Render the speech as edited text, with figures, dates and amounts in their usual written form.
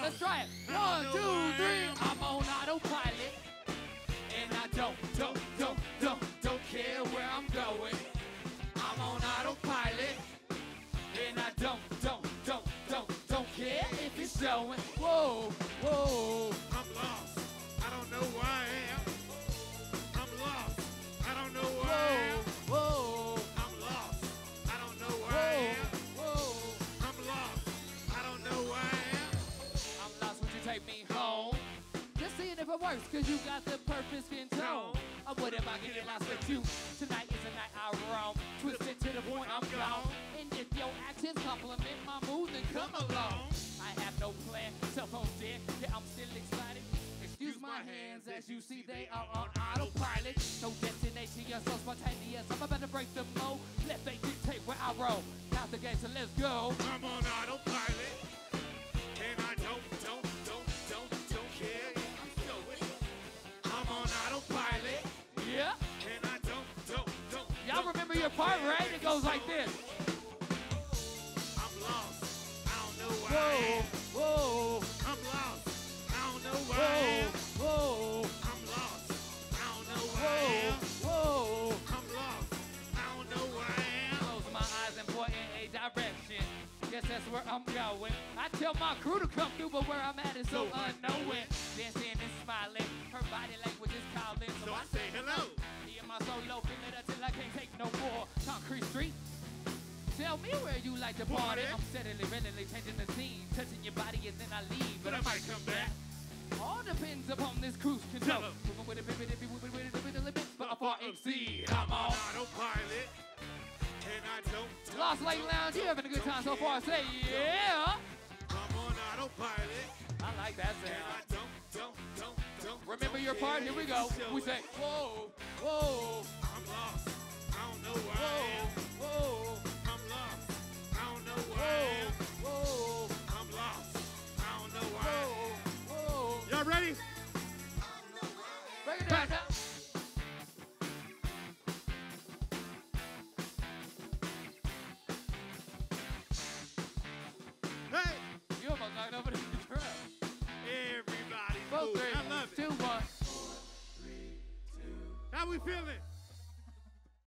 Let's try it. 1, 2, 3. I'm on autopilot. And I don't care where I'm going. I'm on autopilot. And I don't care if it's showing. Whoa, whoa. I'm lost. I don't know where I am. I'm lost. I don't know where I am. Whoa, I'm lost. I don't know where I am. whoa. I'm lost. I don't know where I am. I'm lost, would you take me home? Just seeing if it works, cause you got the perfect skin tone. Or what if I get lost with you? Tonight is the night I roam. Twisted to the point I'm gone. And if your actions compliment my mood, then come along. I have no plan, cell phone dead, yeah, I'm still excited. Excuse my hands, as you see they are on autopilot. No destination, you're so spontaneous. I'm about to break the mold. Let fate dictate where I roll. Out the gate, so let's go. I'm on autopilot. And I don't care. I'm showing. I'm on autopilot. Yeah. And I don't. Y'all remember your part, right? It goes like this. I'm lost. I don't know where I am. Whoa, I'm lost. I don't know where I am. whoa, I'm lost. I don't know where I am. whoa. I'm lost. I don't know where I am. Close my eyes and point in a direction. Guess that's where I'm going. I tell my crew to come through, but where I'm at is so unknowing. Dancing and smiling, her body language is calling. So I say hello. Me and my solo, feel it until I can't take no more. Concrete street. Tell me where you like to party. I'm steadily, readily changing the scene, touching your body and then I leave. But I might come back. All depends upon this cruise control. Moving with a bit, but I far exceed. I'm on autopilot. And I don't. Lost Lake Lounge. You having a good time so far? Say yeah. I'm on autopilot. I like that And sound. I don't. Remember your part? Here we go. We say whoa, whoa, I'm lost. I don't know where I am. whoa, I'm lost. I don't know where I am. whoa, I'm lost. I don't know where I am. whoa. Y'all ready? Break it down now. Hey, You almost knocked over the drum. everybody's Both moving. I 3, love it. 2, 1. How we feeling?